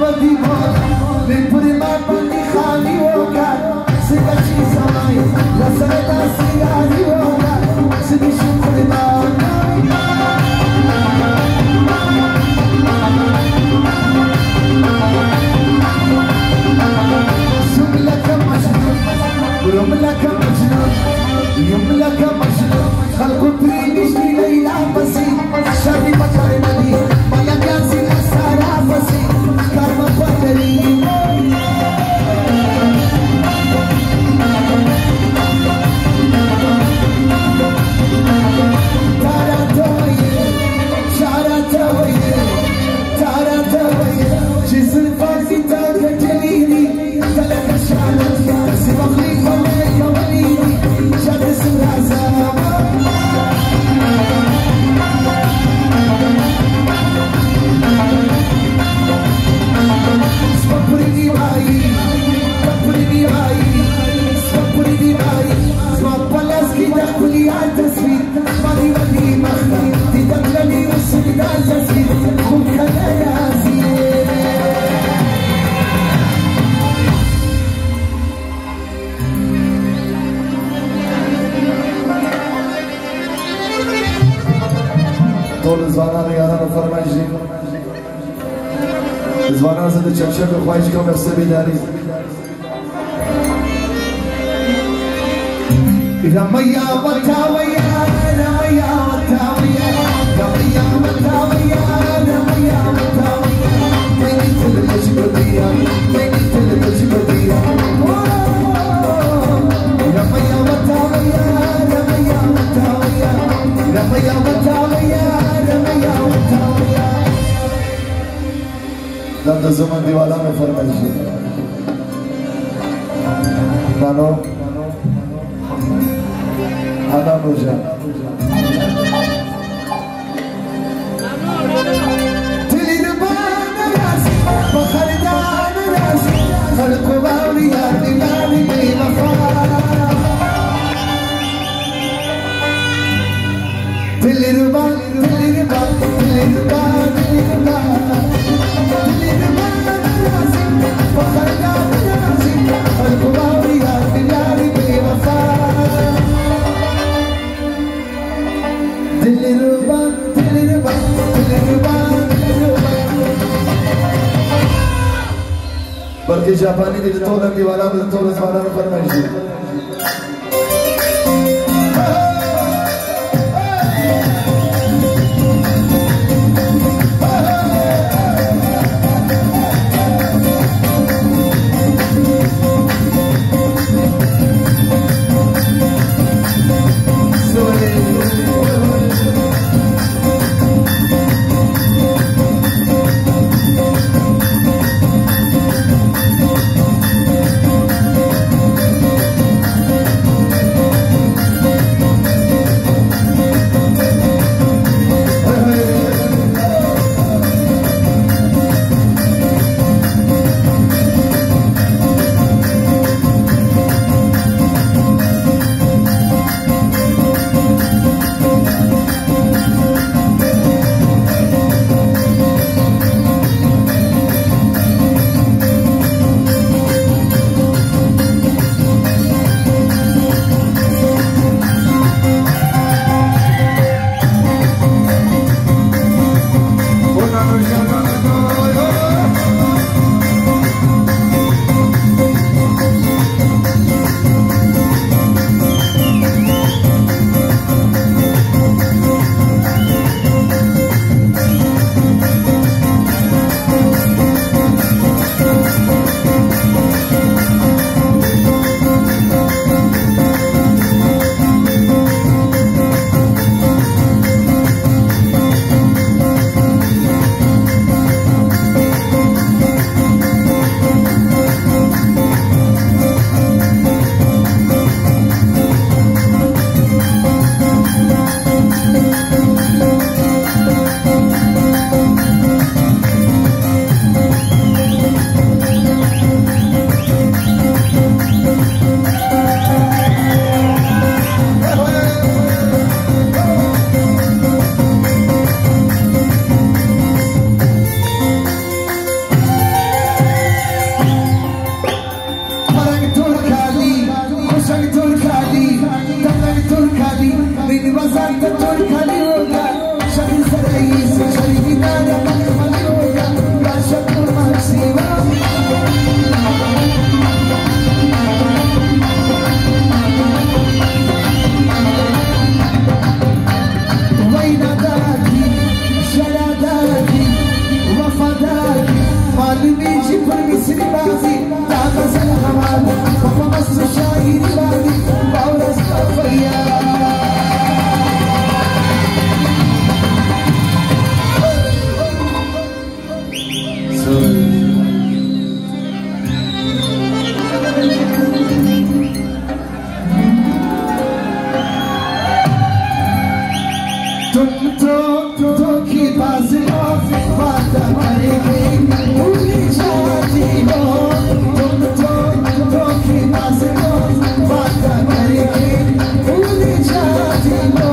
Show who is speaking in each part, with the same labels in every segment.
Speaker 1: بدي موت من برما بني خاني وقال سيدي سماي لا سيدا سيادي وقال سيدي شكري يوم لك مجنون يوم لك مجنون خلق برينيش ليلى بسيط شري بكر مدي ما يكاسي السارة بسيط كرم بدري تارا تويه شارا تويه تارا تويه جسر فازي تاكا جليلي تلك شعلا تسي مخليفة زوانان یاران فرمایشی زوانان زده چمشق خواهش کم بسته بیداری رمیا وطاویا رمیا وطاویا رمیا وطاویا رمیا وطاویا میری تل تجبدیا میری تل تجبدیا رمیا وطاویا رمیا وطاویا رمیا وطاویا دم زمان دیوالا میں فرمائشی نانو آنا نوجا تلی نبان رازی بخردان رازی خلق باوری یادی نانی بی مفار تلی نبان تلی نبان تلی نبان تلی نبان बल्कि जापानी ने तो लंबी वाला में तो रसवाना में फरमाइश दी तो की बाजियों बात करेंगे भूल जाती हो तो की बाजियों बात करेंगे भूल जाती हो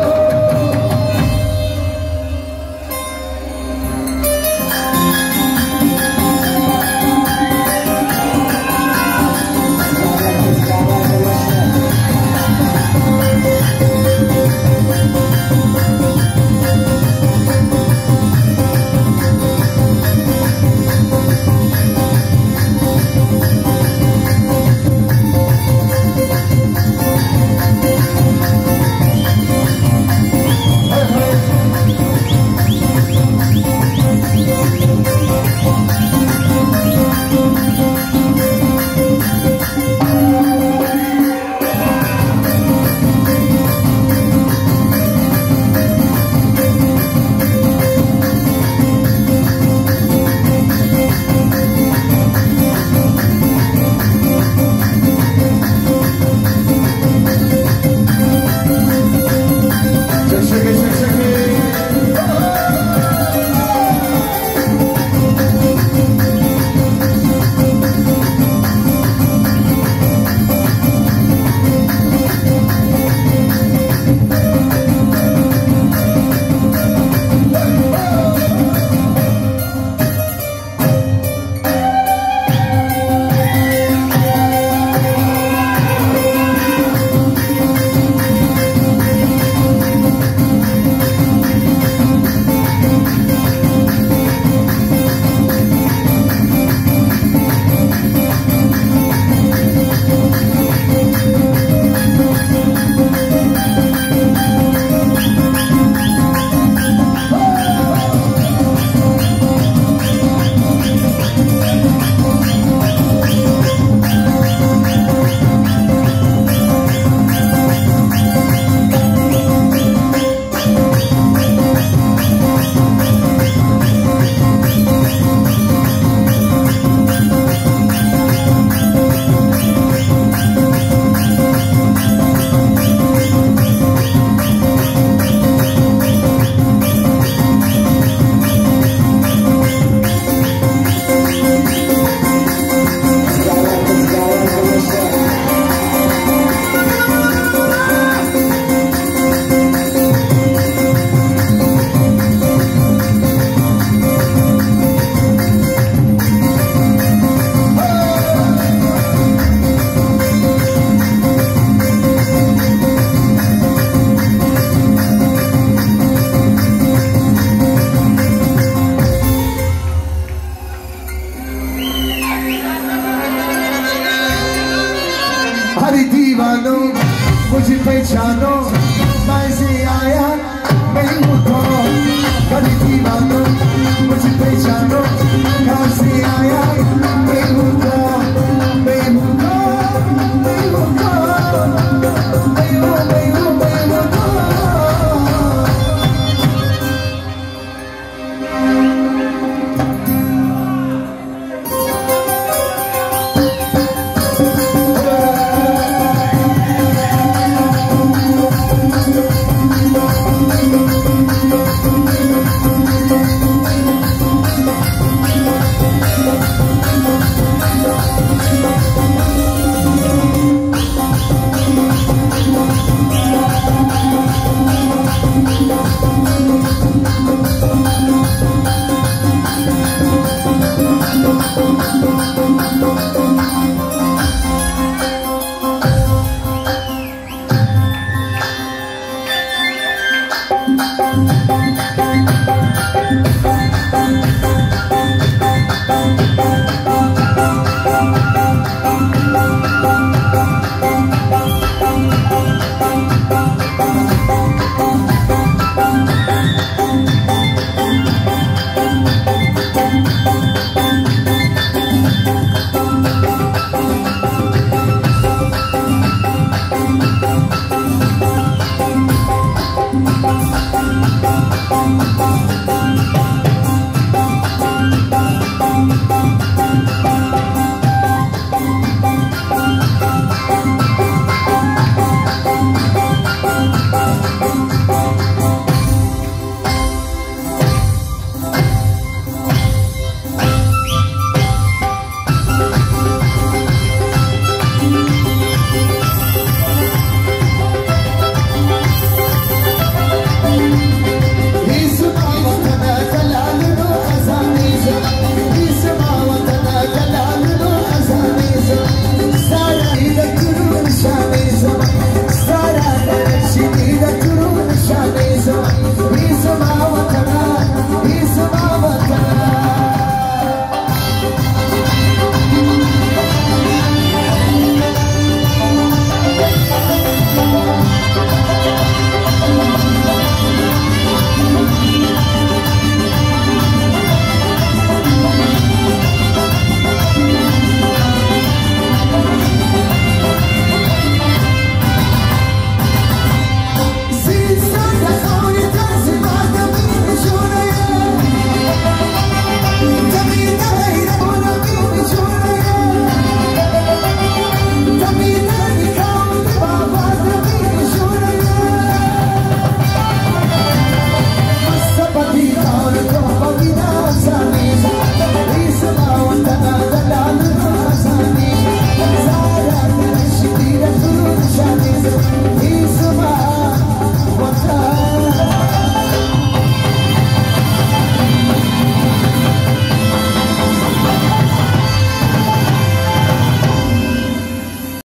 Speaker 1: दीवानो मुझे पहचानो मैं से आया मैं हूँ कौन हरी दीवानो मुझे पहचानो कहाँ से आया मैं हूँ कौन मैं हूँ कौन मैं हूँ कौन मैं हूँ मैं हूँ मैं हूँ कौन
Speaker 2: Bye.